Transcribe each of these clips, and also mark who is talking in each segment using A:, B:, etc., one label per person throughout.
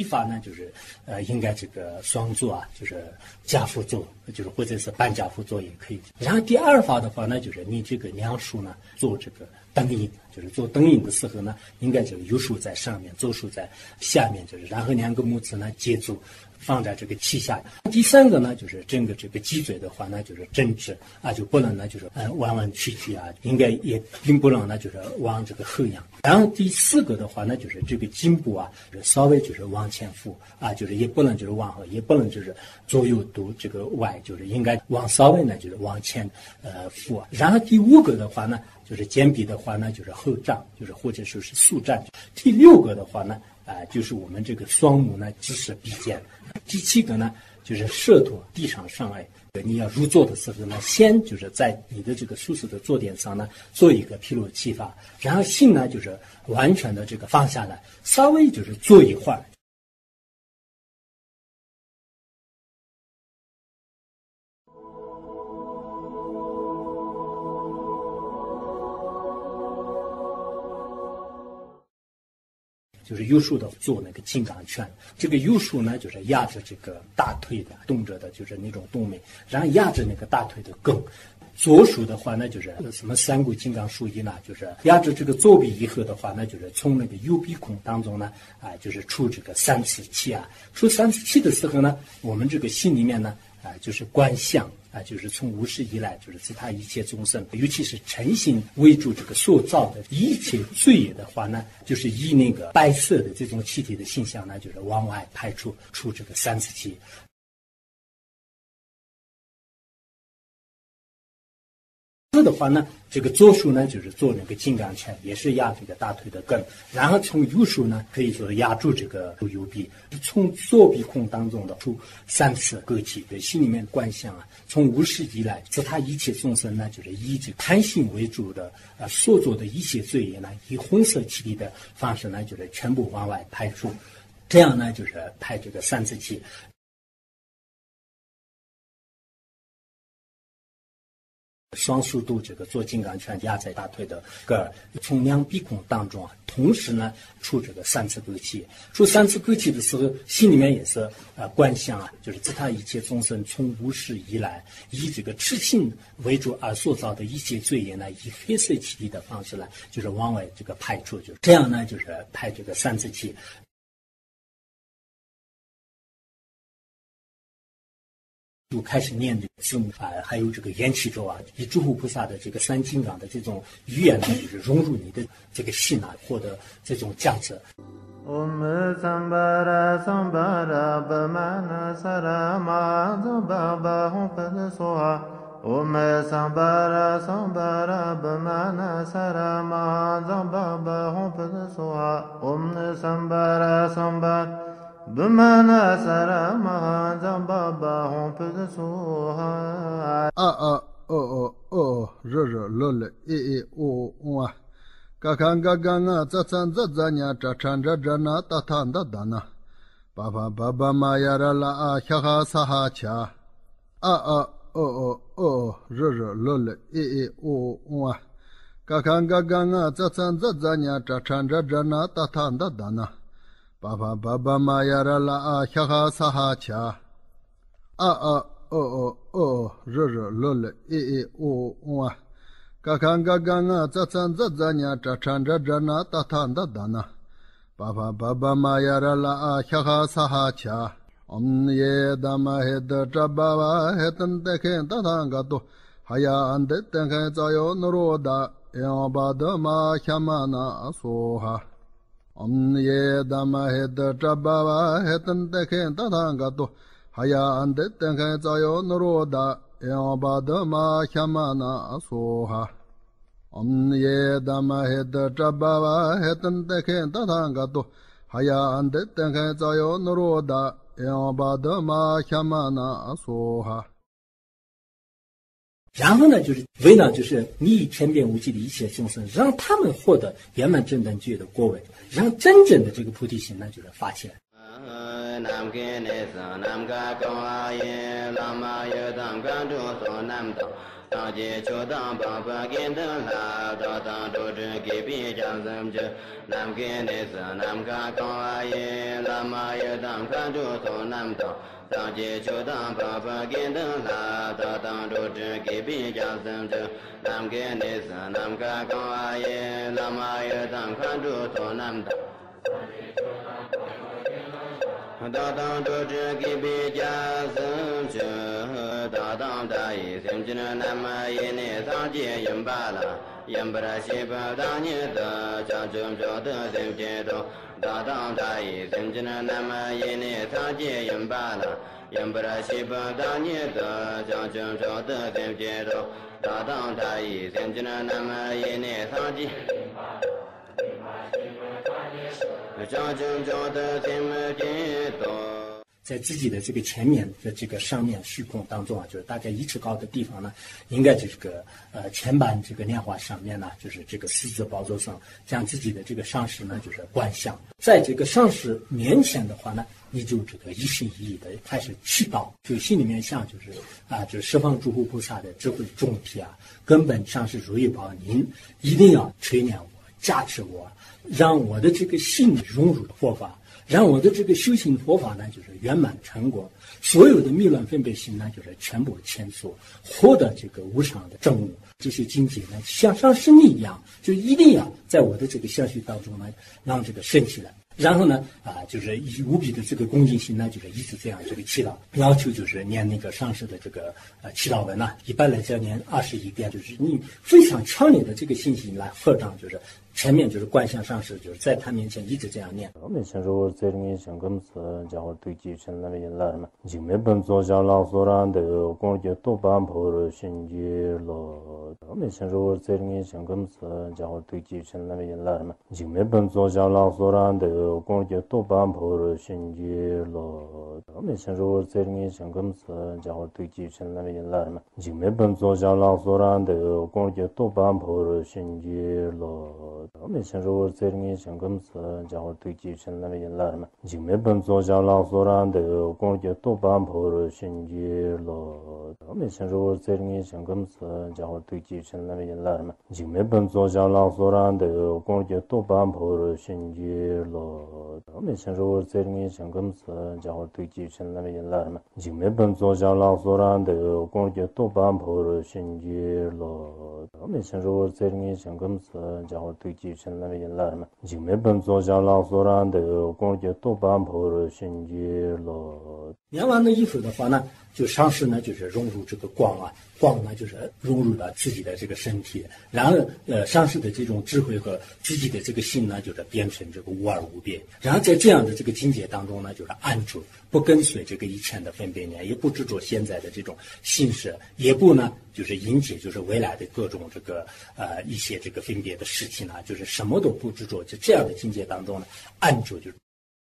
A: 法呢，就是应该这个双坐啊，就是家父坐，就是或者是半家父坐也可以。然后第二法的话呢，就是你这个娘叔呢做这个灯影，就是做灯影的时候呢，应该这个右手在上面，左手在下面，就是然后两个拇指呢接住。放在这个膝下。第三个呢，就是整个这个脊椎的话呢，就是正直啊，就不能呢就是弯弯曲曲啊，应该也并不能呢就是往这个后仰。然后第四个的话呢，就是这个颈部啊，就是稍微就是往前俯啊，就是也不能就是往后，也不能就是左右都这个歪，就是应该往稍微呢就是往前俯。然后第五个的话呢，就是肩臂的话呢，就是后胀，就是或者说是竖站。第六个的话呢，就是我们这个双目呢直视鼻尖。第七个呢，就是舌头地上上来。你要入座的时候呢，先就是在你的这个舒适的坐垫上呢，做一个披露气法，然后心呢就是完全的这个放下来，稍微就是坐一会儿。就是右手的做那个金刚拳，这个右手呢就是压着这个大腿的动着的，就是那种动脉，然后压着那个大腿的根。左手的话呢，就是什么三股金刚术一呢，就是压着这个左臂以后的话呢，就是从那个右鼻孔当中呢，就是出这个三次气啊。出三次气的时候呢，我们这个心里面呢，就是观想。就是从无始以来，就是自他一切众生，尤其是诚心为主这个塑造的一切罪业的话呢，就是以那个白色的这种气体的形象呢，就是往外排出这个三次气。的话呢，这个左手呢就是做那个金刚拳，也是压这个大腿的根，然后从右手呢可以说压住这个右臂，从左鼻孔当中的出三次割气，对心里面观想啊，从无始以来，自他一切众生呢，就是以这个贪心为主的所做的一切罪业呢，以红色气体的方式呢，就是全部往外排出，这样呢就是排这个三次气。双速度这个做金刚拳压在大腿的个儿，从两鼻孔当中同时呢出这个三次割气。出三次割气的时候，心里面也是观想啊，就是自他一切众生从无始以来，以这个痴心为主而塑造的一切罪业呢，以黑色气体的方式呢，就是往外这个排出，就是这样呢，就是排这个三次气。就开始念这个字母还有这个缘起咒啊，以诸佛菩萨的这个三金刚的这种语言呢，就是融入你的这个心啊，获得这种价值。
B: Om Sambara Sambara Bhamana Sarama Zambaba Hum Pada Soha Om Sambara Sambara Bhamana Sarama Zambaba Hum Pada Soha Om Sambara Sambara Bhamana Sarama Zambaba Hum Pada Soha
C: Re Lo Le E O Wa Kakanga Ganga Zatsan Zazanya Chachan Jana Tatanda Dana Baba Baba Mayara La Haha Saha Cha Re Lo Le E O Wa Kakanga Ganga Zatsan Zazanya Chachan Jana Tatanda Dana Baba Baba Mayara La Haha Saha Cha Re Lo Le E O Wa Kakanga Ganga Zatsan Zazanya Chachan Jana Tatanda Dana Baba Baba Mayara La Haha Saha Cha Om Ye Dama Hed Jababa Hetan Teken Tatangato Haya Ande Tenken Zayo Noroda Yabadama Hamana Soha Om Ye Dama Hed Jababa Hetan Teken Tatangato Haya Ande Tenken Zayo Noroda Yabadama Hamana Soha Om Ye Dama Hed Jababa Hetan Teken Tatangato Haya Ande Tenken Zayo Noroda Yabadama Hamana Soha。
A: 然后呢，就是为了就是你以天变无际的一切众生，让他们获得圆满正等觉的果位，让真正的这个菩提心呢，就是发起来。
B: Nam ke ne sa nam ka kawa ye la
D: 拉玛耶当甘珠索南当。当街求当帮把给的拉，到当周知给别将怎着，南给内色南卡高阿耶，拉玛耶当甘珠索南当。当街求当帮把给的拉，到当周知给别将怎着，南给内色南卡高阿耶，拉玛耶当甘珠索南当。大当周知给别家僧着，大当大意僧只南玛耶内桑杰因巴拉，因巴拉西巴当尼的将正着的僧杰中，大当大意僧只南玛耶内桑杰因巴拉，因巴拉西巴当尼的将正着的僧杰中，大当大意僧只南玛耶内桑杰。
A: 在自己的这个前面的这个上面虚空当中啊，就是大概1尺高的地方呢，应该这个前板这个莲花上面呢，就是这个四字宝座上，将自己的这个上师呢就是观想，在这个上师面前的话呢，你就这个一心一意的开始祈祷，就心里面想就是十方诸佛菩萨的智慧众体啊，根本上是如意宝，您一定要垂念我，加持我，让我的这个心融入佛法，让我的这个修行佛法呢，就是圆满成果，所有的迷乱分别心呢，就是全部迁缩，获得这个无上的正悟。这些境界呢，像上师你一样，就一定要在我的这个相续当中呢，让这个升起来。然后呢，就是以无比的这个恭敬心呢，就是一直这样这个祈祷，要求就是念那个上师的这个祈祷文呢，一般来讲念21遍，就是你非常强烈的这个信心来合掌，就是前面就是观想上师，就是在他面前一直这样念。
E: 我们先说我这里面想跟是讲我对继承那边来嘛，就没本做下老所让的光就多半破了心结了。我们先说我这里面想跟是讲我对继承那边来嘛，就没本做下老所让的光就多半破了心结了。我们先说我这里面想跟是讲我对继承那边来嘛，就没本做下老所让的光就多半破了心结了。我们先说我这里面想跟是讲我对继承那边来嘛，就没本做下老所让的光就多半破了心结了。我们先说我这里面想跟是讲我对继承那边来嘛，就没本做下老所让的光就多半破了心结了。我们先说我这里面想跟是讲我对继承那边来嘛，就没本做下老所让的光就多半破了心结了。我们先说我这里面想跟是讲我对继承那边来嘛，就没本做下老所让的光就多半破了心结了。
A: 念完了以后的话呢，就上师呢就是融入这个光啊，光呢就是融入了自己的这个身体，然后上师的这种智慧和自己的这个心呢，就是变成这个无二无别。然后在这样的这个境界当中呢，就是安住，不跟随这个以前的分别念，也不执着现在的这种形式，也不呢就是迎接就是未来的各种这个一些这个分别的事情呢，就是什么都不执着，就这样的境界当中呢，安住就是。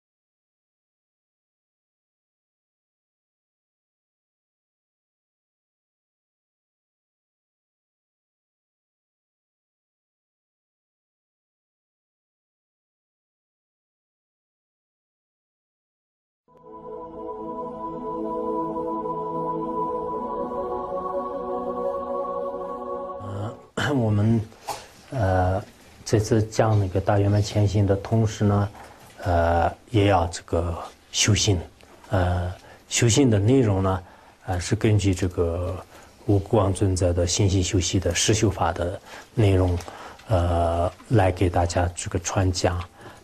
F: 我们这次讲那个大圆满前行的同时呢，也要这个修行，修行的内容呢，是根据这个无光尊者的心性修习的实修法的内容，来给大家这个传讲。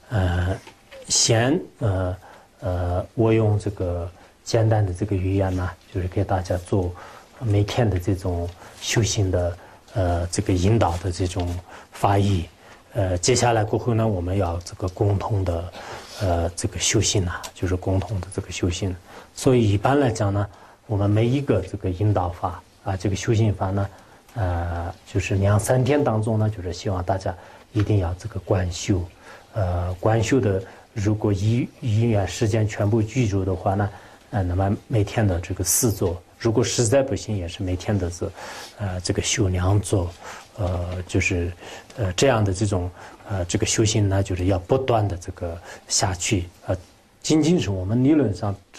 F: 我用这个简单的这个语言呢，就是给大家做每天的这种修行的这个引导的这种法义。接下来过后呢，我们要这个共同的这个修行啊，就是共同的这个修行。所以一般来讲呢，我们每一个这个引导法啊，这个修行法呢，就是2-3天当中呢，就是希望大家一定要这个观修。观修的，如果医院时间全部居住的话呢，那么每天的这个4座，如果实在不行，也是每天的这个修2座，就是这样的这种这个修行呢，就是要不断的这个下去。仅仅是我们理论上知道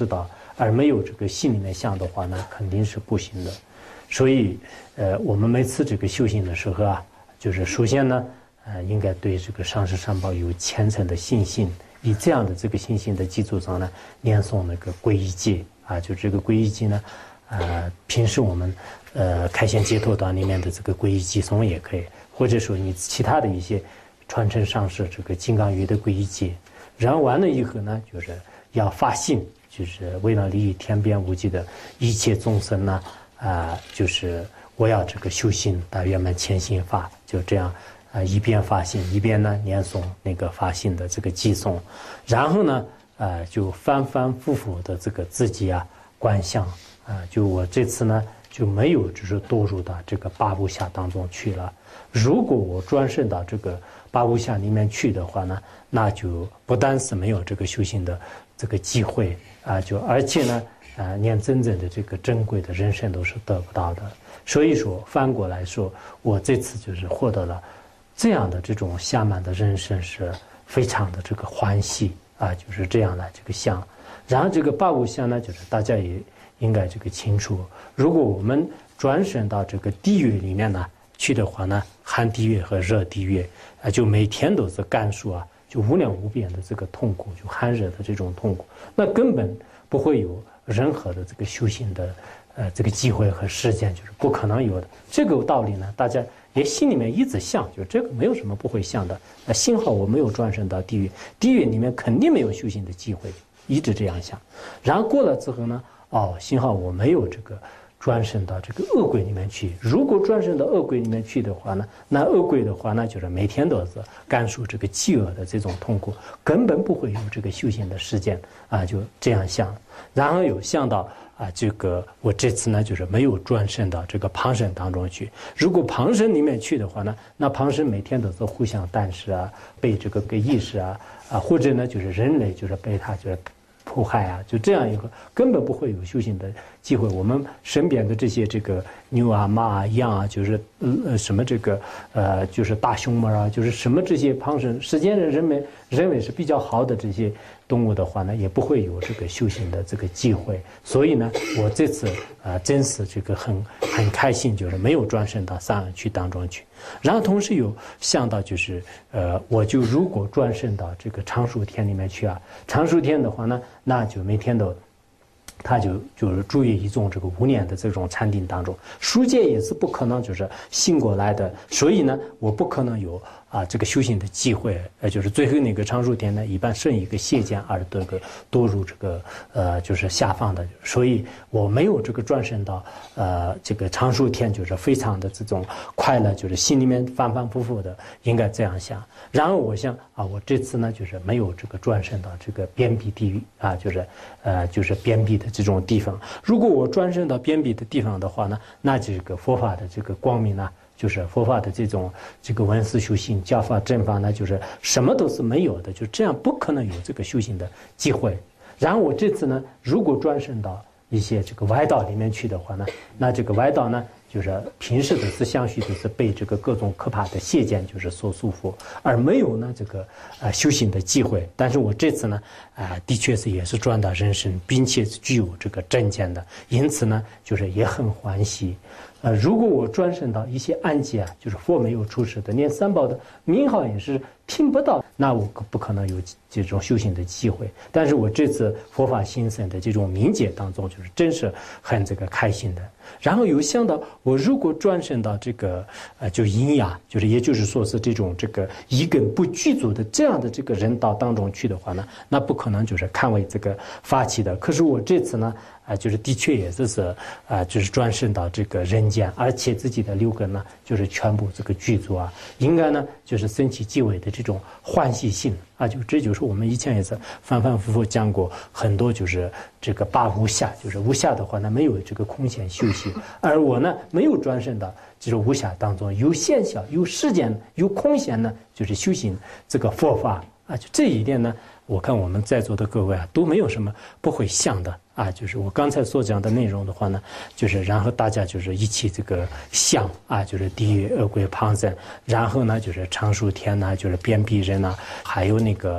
F: 而没有这个心里面想的话呢，肯定是不行的。所以，我们每次这个修行的时候啊，就是首先呢，应该对这个上师三宝有虔诚的信心，以这样的这个信心的基础上呢，念诵那个皈依偈啊，就这个皈依偈呢，平时我们开显解脱道里面的这个皈依偈颂也可以，或者说你其他的一些传承上师这个金刚语的皈依偈，然后完了以后呢，就是要发心，就是为了利益天边无际的一切众生呢，就是我要这个修行大圆满前行法，就这样一边发心一边呢念诵那个发心的这个偈颂，然后呢就反反复复的这个自己观想就我这次呢就没有就是堕入到这个八部下当中去了。如果我转生到这个八部下里面去的话呢，那就不单是没有这个修行的这个机会就而且呢连真正的这个珍贵的人生都是得不到的。所以说反过来说，我这次就是获得了这样的这种下满的人生，是非常的这个欢喜就是这样来这个想。然后这个八部下呢，就是大家也应该这个清楚，如果我们转生到这个地狱里面呢去的话呢，寒地狱和热地狱就每天都是感受就无量无边的这个痛苦，就寒热的这种痛苦，那根本不会有任何的这个修行的这个机会和时间，就是不可能有的。这个道理呢，大家也心里面一直想，就这个没有什么不会想的。幸好我没有转生到地狱，地狱里面肯定没有修行的机会，一直这样想。然后过了之后呢，幸好我没有这个转生到这个恶鬼里面去。如果转生到恶鬼里面去的话呢，那恶鬼的话呢，就是每天都是感受这个饥饿的这种痛苦，根本不会有这个修行的时间就这样想。然后有想到这个我这次呢就是没有转生到这个旁生当中去。如果旁生里面去的话呢，那旁生每天都是互相担视被这个给意识或者呢就是人类就是被他就是迫害就这样一个根本不会有修行的机会。我们身边的这些这个牛马羊就是什么这个就是大熊猫就是什么这些旁生，世间人认为是比较好的这些动物的话呢，也不会有这个修行的这个机会。所以呢，我这次真是这个很开心，就是没有转生到三恶趣当中去。然后同时有想到就是我就如果转生到这个长寿天里面去长寿天的话呢，那就每天都他就是注意一种这个无念的这种禅定当中，书界也是不可能就是醒过来的，所以呢，我不可能有这个修行的机会，就是最后那个长寿天呢，一般剩一个谢见而堕入这个就是下放的，所以我没有这个转生到这个长寿天，就是非常的这种快乐，就是心里面反反复复的应该这样想。然后我想我这次呢就是没有这个转生到这个边壁地狱就是边壁的这种地方。如果我转生到边壁的地方的话呢，那这个佛法的这个光明呢，就是佛法的这个闻思修行教法正法呢，就是什么都是没有的，就这样不可能有这个修行的机会。然后我这次呢，如果转生到一些这个歪道里面去的话呢，那这个歪道呢，就是平时的是相续都是被这个各种可怕的邪见就是所束缚，而没有呢这个修行的机会。但是我这次呢的确是也是转到人生，并且具有这个正见的，因此呢就是也很欢喜。如果我转生到一些暗界就是佛没有出世的，连三宝的名号也是听不到，那我不可能有这种修行的机会。但是我这次佛法兴盛的这种明解当中，就是真是很这个开心的。然后有想到我如果转生到这个就阴雅，就是也就是说是这种这个一根不具足的这样的这个人道当中去的话呢，那不可能就是看为这个发起的。可是我这次呢就是的确也就是就是转生到这个人间，而且自己的六根呢就是全部这个具足应该呢就是升起极为的这种欢喜心就这就是我们以前也是反反复复讲过很多，就是这个八无暇，就是无暇的话呢没有这个空闲休息，而我呢没有转生到这种无暇当中，有闲暇有时间有空闲呢，就是修行这个佛法就这一点呢，我看我们在座的各位都没有什么不会想的就是我刚才所讲的内容的话呢，就是然后大家就是一起这个想就是地狱恶鬼旁生，然后呢就是长寿天就是边壁人还有那个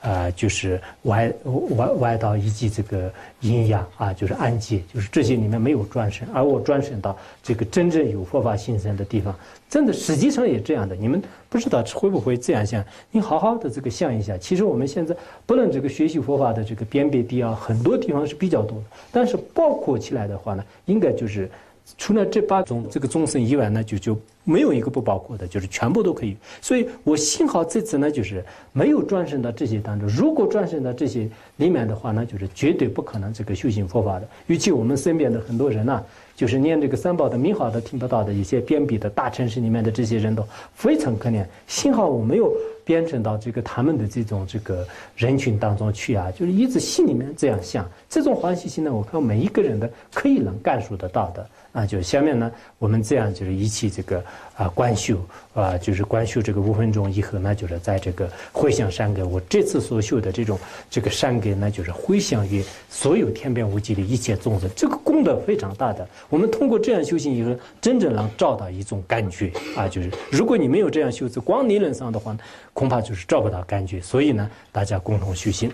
F: 就是外道以及这个阴阳啊，就是暗界，就是这些里面没有转生，而我转生到这个真正有佛法形成的地方，真的实际上也这样的。你们不知道会不会这样想？你好好的这个想一下，其实我们现在不论这个学习佛法的这个辨别地啊，很多地方是比较多的，但是包括起来的话呢，应该就是除了这8种这个众生以外呢，就没有一个不包括的，就是全部都可以。所以我幸好这次呢，就是没有转生到这些当中。如果转生到这些里面的话呢，就是绝对不可能这个修行佛法的。尤其我们身边的很多人呢，就是念这个三宝的名号都听不到的一些边鄙的大城市里面的这些人都非常可怜。幸好我没有编程到这个他们的这个人群当中去啊，就是一直心里面这样想，这种欢喜心呢，我看每一个人的可以能感受得到的。就下面呢，我们这样就是一起这个观修就是观修这个5分钟以后呢，就是在这个回向善根，我这次所修的这个善根呢，就是回向于所有天边无际的一切众生，这个功德非常大的。我们通过这样修行以后，真正能找到一种感觉就是如果你没有这样修，光理论上的话，恐怕就是找不到感觉。所以呢，大家共同修行。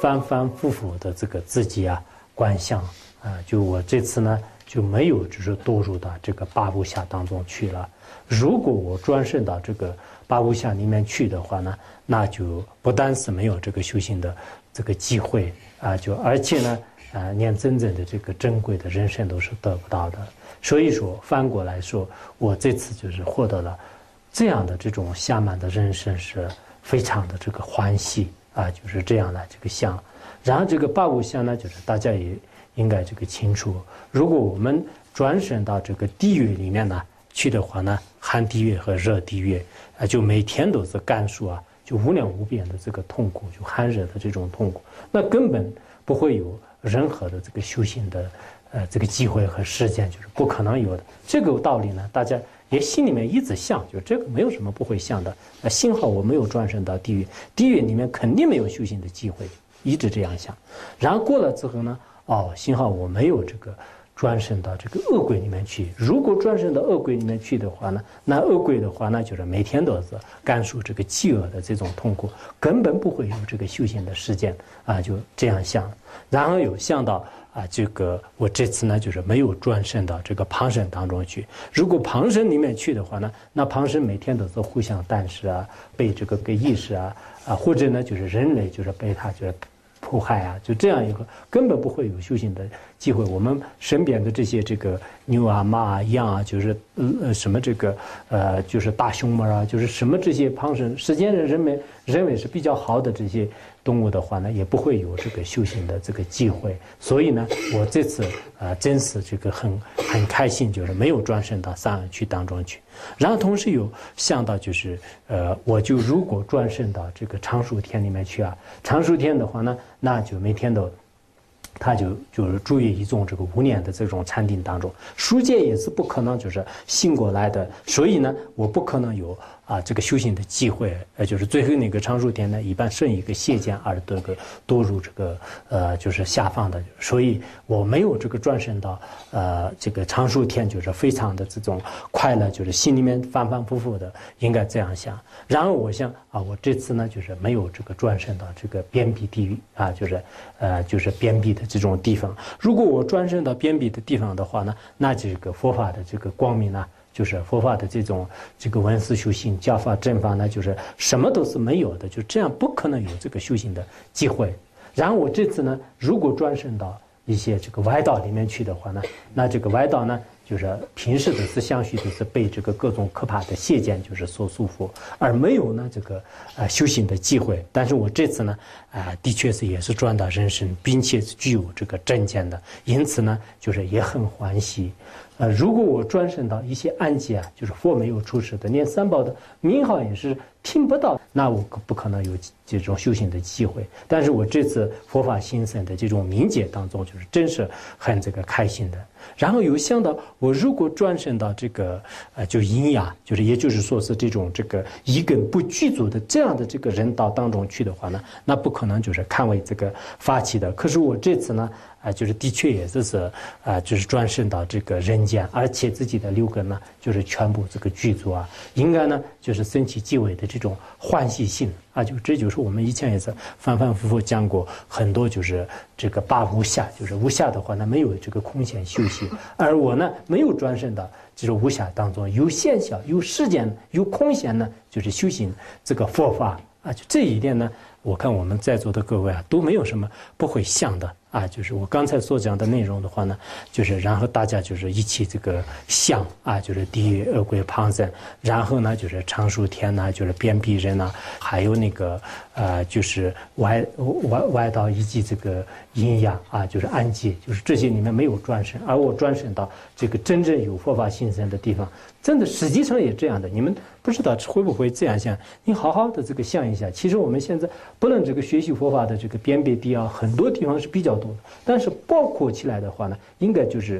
F: 反反复复的这个自己啊观想啊，就我这次呢就没有就是堕入到这个八部下当中去了。如果我转生到这个八部下里面去的话呢，那就不单是没有这个修行的这个机会啊，就而且呢连真正的这个珍贵的人生都是得不到的。所以说反过来说，我这次就是获得了这样的这种下满的人生，是非常的这个欢喜啊，就是这样的这个相。然后这个八部相呢，就是大家也应该这个清楚，如果我们转生到这个地狱里面呢去的话呢，寒地狱和热地狱啊，就每天都是感受啊，就无量无边的这个痛苦，就寒热的这种痛苦，那根本不会有任何的这个修行的这个机会和时间，就是不可能有的。这个道理呢，大家也心里面一直想，就这个没有什么不会想的。幸好我没有转生到地狱，地狱里面肯定没有修行的机会，一直这样想。然后过了之后呢，幸好我没有这个转生到这个恶鬼里面去。如果转生到恶鬼里面去的话呢，那恶鬼的话呢，就是每天都是感受这个饥饿的这种痛苦，根本不会有这个修行的时间啊，就这样想。然后有想到这个我这次呢就是没有转生到这个旁生当中去。如果旁生里面去的话呢，那旁生每天都是互相担视啊，被这个给意识或者呢就是人类就是被他就是迫害啊，就这样一个根本不会有修行的机会。我们身边的这些这个牛啊、马啊、羊啊，就是什么这个就是大熊猫啊，就是什么这些旁生，实际上认为是比较好的这些动物的话呢，也不会有这个修行的这个机会。所以呢，我这次真是这个很开心，就是没有转生到三恶趣当中去。然后同时有想到就是我就如果转生到这个长寿天里面去啊，长寿天的话呢，那就每天都他就是注意一种这个无念的这种禅定当中，书界也是不可能就是醒过来的，所以呢，我不可能有这个修行的机会，就是最后那个长寿天呢，一般剩一个谢见而堕入这个就是下放的，所以我没有这个转生到这个长寿天，就是非常的这种快乐，就是心里面反反复复的应该这样想。然后我想我这次呢就是没有这个转生到这个边壁地狱就是边壁的这种地方。如果我转生到边壁的地方的话呢，那这个佛法的这个光明呢，就是佛法的这个闻思修行、教法正法呢，就是什么都是没有的，就这样不可能有这个修行的机会。然后我这次呢，如果转生到一些这个歪道里面去的话呢，那这个歪道呢，就是平时都是相续都是被这个各种可怕的邪见就是所束缚，而没有呢这个修行的机会。但是我这次呢的确是也是转到人生，并且具有这个正见的，因此呢就是也很欢喜。如果我转生到一些暗界就是佛没有出世的，连三宝的名号也是听不到，那我不可能有这种修行的机会。但是我这次佛法兴盛的这种冥界当中，就是真是很这个开心的。然后有想到我如果转生到这个就阴阳，就是也就是说是这种这个一根不具足的这样的这个人道当中去的话呢，那不可能就是看为这个发起的。可是我这次呢就是的确也是就是转生到这个人间，而且自己的六根呢就是全部这个具足应该呢就是升起极为的这种欢喜心就这就是我们以前也是反反复复讲过很多，就是这个八无暇，就是无暇的话呢没有这个空闲休息，而我呢没有转生到这种无暇当中，有现象、有时间、有空闲呢，就是修行这个佛法就这一点呢，我看我们在座的各位都没有什么不会想的就是我刚才所讲的内容的话呢，就是然后大家就是一起这个想就是地狱恶鬼旁生，然后呢就是长寿天就是边壁人还有那个就是外道以及这个阴阳就是暗界，就是这些里面没有转生，而我转生到这个真正有佛法兴盛的地方，真的实际上也这样的。你们不知道会不会这样想？你好好的这个想一下，其实我们现在不能这个学习佛法的这个边壁地很多地方是比较多的，但是包括起来的话呢，应该就是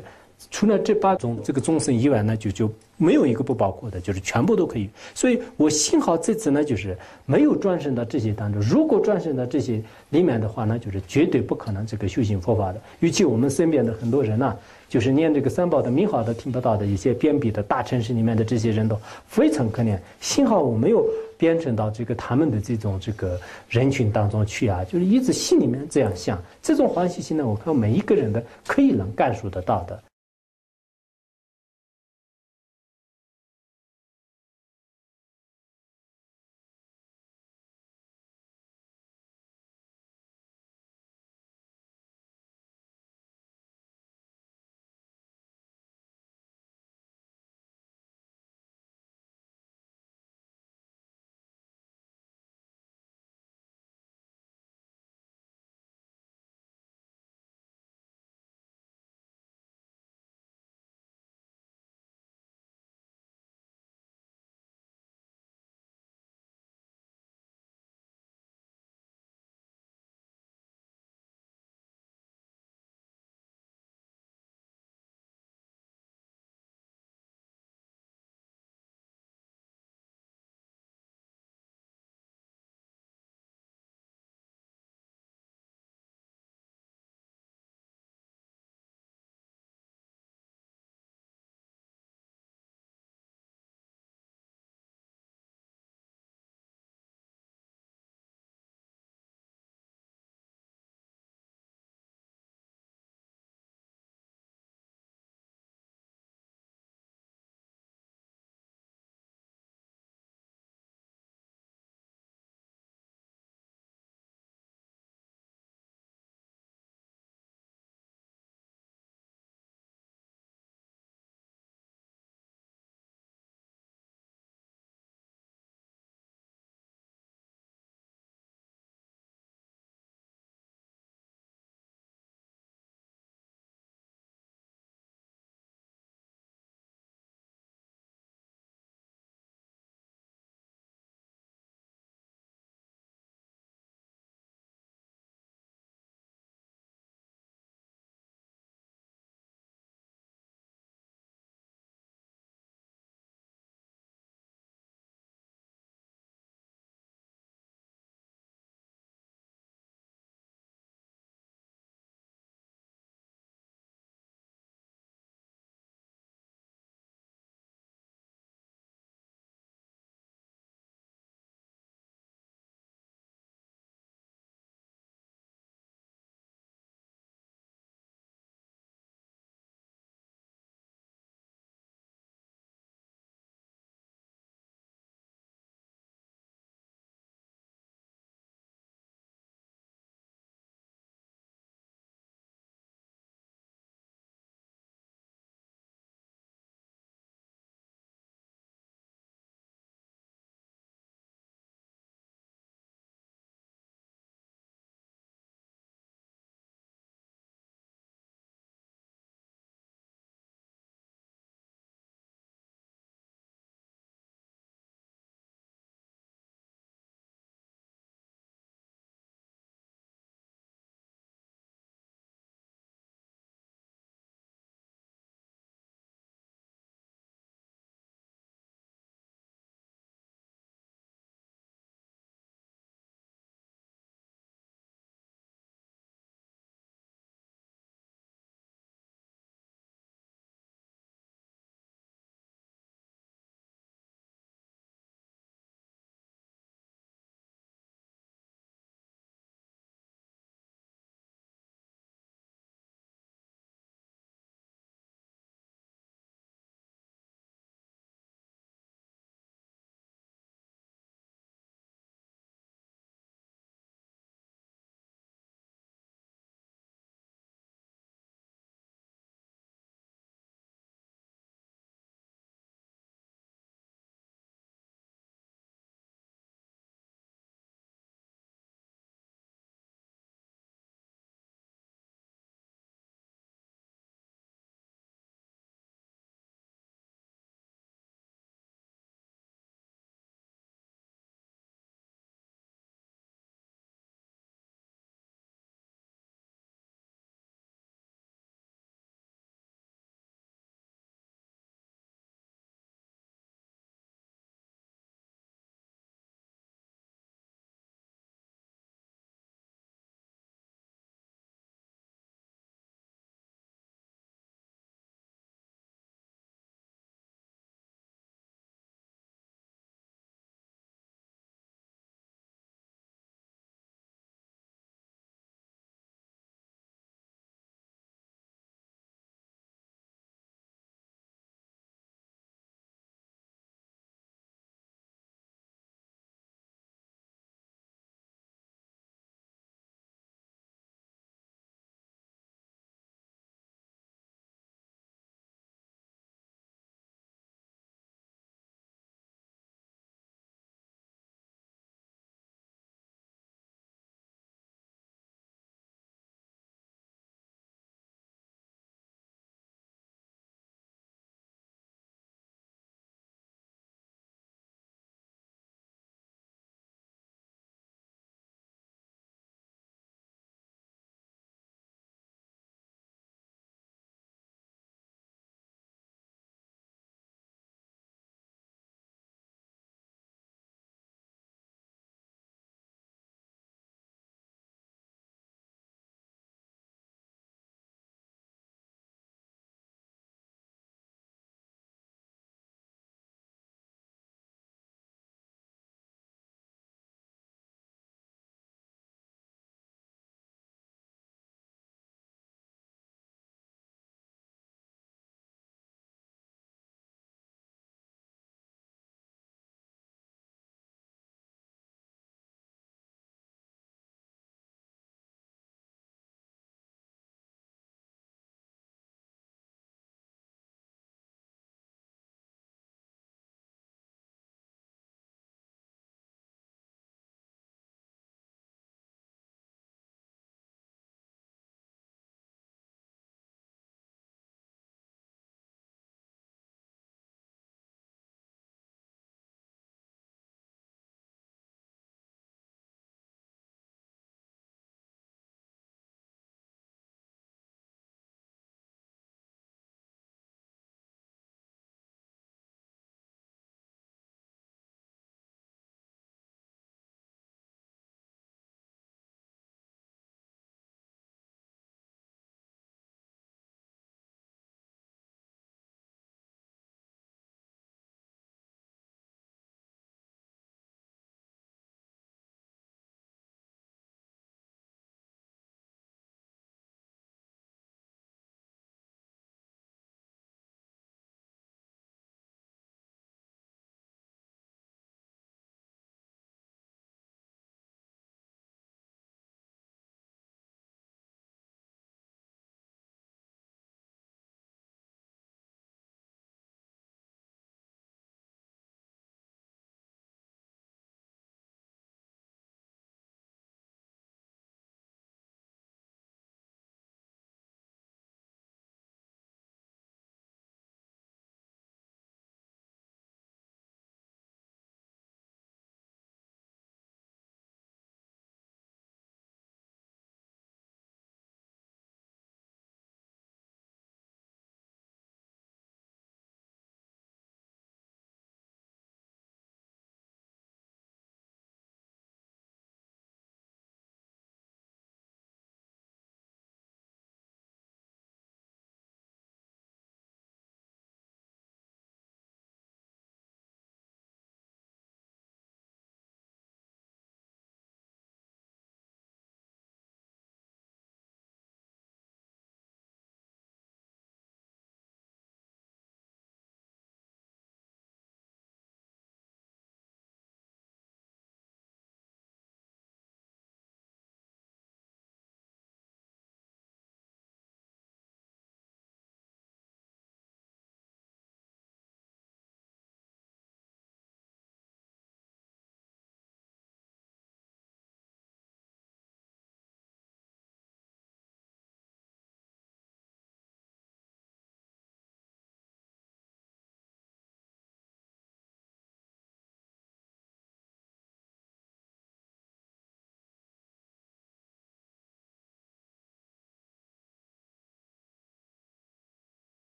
F: 除了这8种这个众生以外呢，就没有一个不包括的，就是全部都可以。所以我幸好这次呢，就是没有转生到这些当中。如果转生到这些里面的话呢，就是绝对不可能这个修行佛法的。尤其我们身边的很多人呢，就是念这个三宝的名号都听不到的一些边鄙的大城市里面的这些人都非常可怜。幸好我没有变成到这个他们的这种这个人群当中去啊，就是一直心里面这样想，这种欢喜心呢，我看每一个人的可以能感受得到的。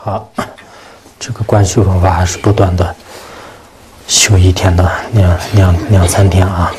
F: 好，这个观修方法还是不断的修一天的两三天啊。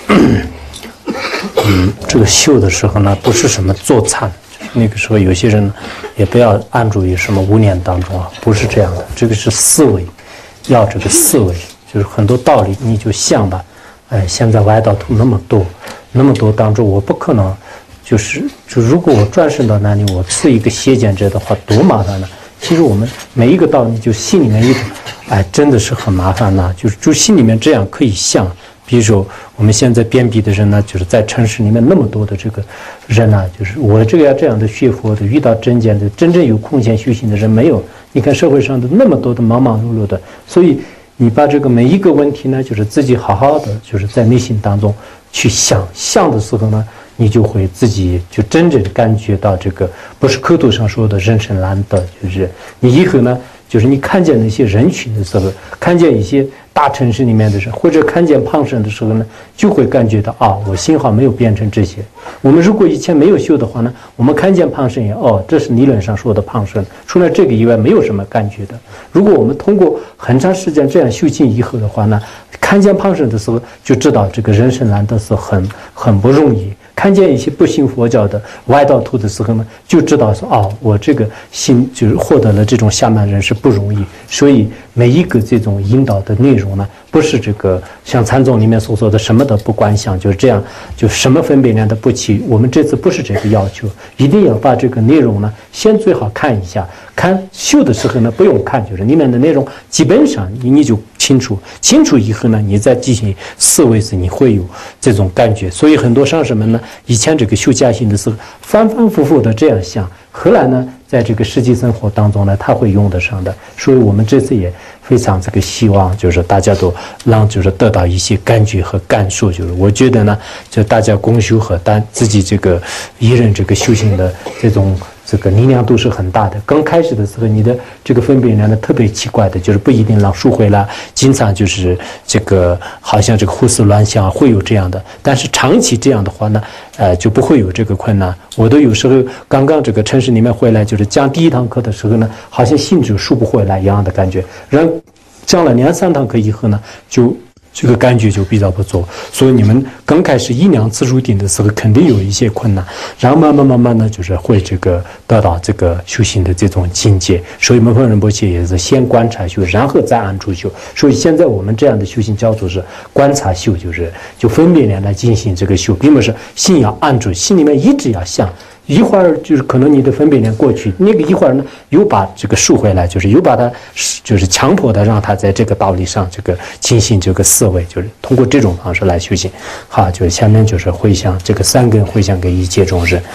F: 这个修的时候呢，不是什么坐禅，那个时候有些人也不要安住于什么无念当中啊，不是这样的，这个是思维，要这个思维，就是很多道理你就想吧，现在歪道图那么多当中，我不可能就如果我转生到那里，我是一个邪见者的话，多麻烦呢。其实我们每一个道理就心里面一种，真的是很麻烦呐。就心里面这样可以想，比如说我们现在边壁的人呢，就是在城市里面那么多的这个人呢，就是我这个要这样的学佛的，遇到真见的，真正有空闲修行的人没有。你看社会上的那么多的忙忙碌碌的，所以你把这个每一个问题呢，就是自己好好的，就是在内心当中去想的时候呢，你就会自己就真正感觉到这个不是口头上说的人生难得，就是你以后呢，就是你看见那些人群的时候，看见一些大城市里面的人，或者看见胖神的时候呢，就会感觉到我幸好没有变成这些。我们如果以前没有修的话呢，我们看见胖神也这是理论上说的胖神，除了这个以外没有什么感觉的。如果我们通过很长时间这样修行以后的话呢，看见胖神的时候就知道这个人生难得是很不容易。看见一些不信佛教的歪道徒的时候呢，就知道说我这个心就是获得了这种下慢人是不容易。所以每一个这种引导的内容呢，不是这个像禅宗里面所说的什么的不观想，就是这样，就什么分别念的不起。我们这次不是这个要求，一定要把这个内容呢，先最好看一下。看修的时候呢，不用看，就是里面的内容基本上你就清楚以后呢，你再进行思维时，你会有这种感觉。所以很多上师们呢，以前这个修家行的时候，反反复复的这样想，后来呢，在这个实际生活当中呢，他会用得上的。所以我们这次也非常这个希望，就是大家都就是得到一些感觉和感受。就是我觉得呢，就大家共修和自己这个一人这个修行的这个力量都是很大的。刚开始的时候，你的这个分别呢特别奇怪的，就是不一定让赎回来，经常就是这个好像这个胡思乱想会有这样的。但是长期这样的话呢，就不会有这个困难。我都有时候刚刚这个城市里面回来，就是讲第一堂课的时候呢，好像心就赎不回来一样的感觉。然后讲了2、3堂课以后呢，就这个感觉就比较不错。所以你们刚开始1、2次入定的时候肯定有一些困难，然后慢慢的就是会这个得到这个修行的这种境界。所以门峰仁波切也是先观察修，然后再按住修。所以现在我们这样的修行叫做是观察修，就分别念来进行这个修，并不是心要按住，心里面一直要想。一会儿就是可能你的分别念过去，那个一会儿呢又把这个赎回来，就是又把它就是强迫的让它在这个道理上这个进行这个思维，就是通过这种方式来修行。好，就是下面就是回向这个3根回向给一切众生。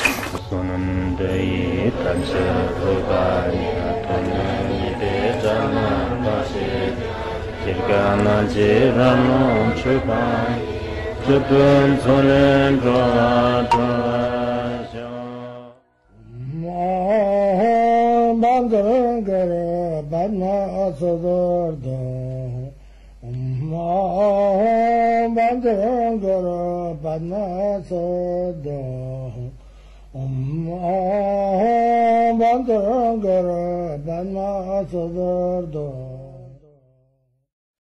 C: Bangara Badna Sadorda Bangara Badna Sada Bangara Badna Sadorda